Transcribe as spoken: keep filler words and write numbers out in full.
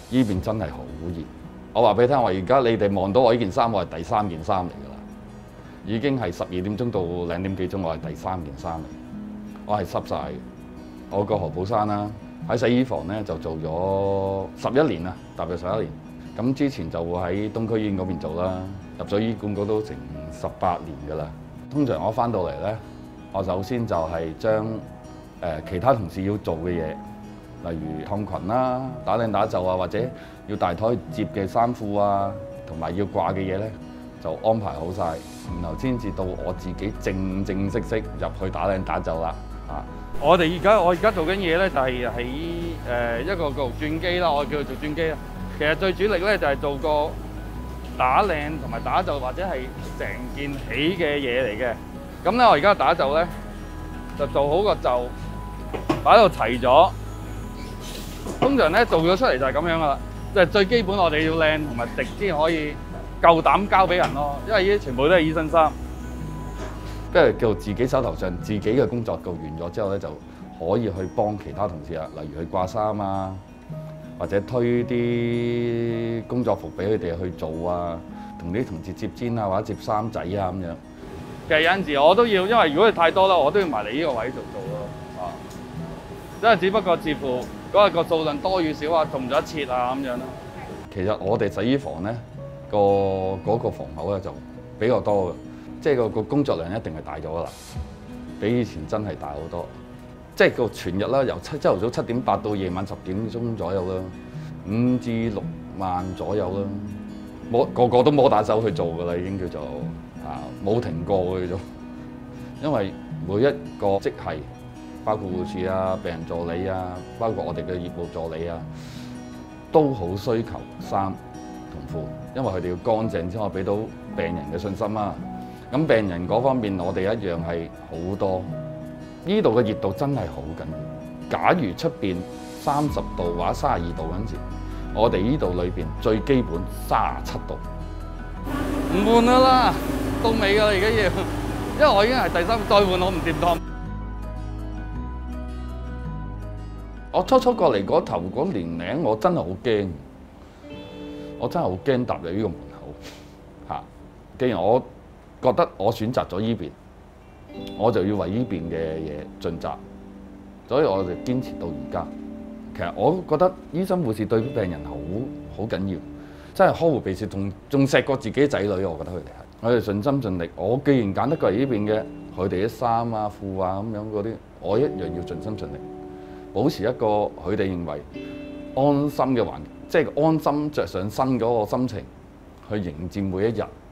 依邊真係好熱。我話俾你聽，我而家你哋望到我呢件衫，我係第三件衫嚟㗎啦。已經係十二點鐘到兩點幾鐘，我係第三件衫嚟。我係濕晒嘅。我個何寶山啦，喺洗衣房咧就做咗十一年啦，踏入十一年。咁之前就會喺東區醫院嗰邊做啦，入咗醫管局都成十八年㗎啦。通常我翻到嚟咧，我首先就係將誒其他同事要做嘅嘢，例如燙裙啦、打領打袖啊，或者要大枱摺嘅衫褲啊，同埋要掛嘅嘢咧，就安排好晒，然後先至到我自己正正式式入去打領打袖啦。啊！ 我哋而家我而家做緊嘢咧，就係喺誒一個叫轉機啦，我叫佢做轉機啦。其實最主力咧就係做個打領同埋打袖或者係成件起嘅嘢嚟嘅。咁咧我而家打袖咧就做好個袖，擺到齊咗。通常咧做咗出嚟就係咁樣噶啦，即係最基本我哋要靚同埋直先可以夠膽交俾人咯，因為呢啲全部都係醫生衫。 即係叫自己手頭上自己嘅工作做完咗之後咧，就可以去幫其他同事啦，例如去掛衫啊，或者推啲工作服俾佢哋去做啊，同啲同事接氈啊，或者接衫仔啊咁樣。 其實有陣時我都要，因為如果你太多啦，我都要埋嚟呢個位度做咯。啊，因為只不過視乎嗰日個數量多與少啊，做唔做得切啊咁樣咯。 其實我哋洗衣房咧個嗰個房口咧就比較多嘅。即係個個工作量一定係大咗㗎啦，比以前真係大好多。即係個全日啦，由七朝頭早七點八到夜晚十點鐘左右啦，五至六萬左右啦。摸個個都摸打手去做㗎啦，已經叫做啊冇停過嘅啫。因為每一個職系，包括護士啊、病人助理啊，包括我哋嘅業務助理啊，都好需求衫同褲，因為佢哋要乾淨先可以俾到病人嘅信心啊。咁病人嗰方面，我哋一樣係好多。呢度嘅熱度真係好緊要。假如出邊三十度或者三十二度嗰陣時，我哋呢度裏邊最基本三十七度。 唔換啦啦，到尾㗎啦而家要，因為我已經係第三，再換我唔掂當。 我初初過嚟嗰頭嗰年齡，我真係好驚。我真係好驚踏入呢個門口嚇。既然我覺得我選擇咗依邊，我就要為依邊嘅嘢盡責，所以我就堅持到而家。其實我覺得醫生護士對病人好好緊要，真係呵護備至，仲仲錫過自己仔女。我覺得佢哋係，我哋盡心盡力。我既然揀得過嚟依邊嘅，佢哋啲衫啊、褲啊咁樣嗰啲，我一樣要盡心盡力，保持一個佢哋認為安心嘅環境，即係安心着上身嗰個心情去迎戰每一日。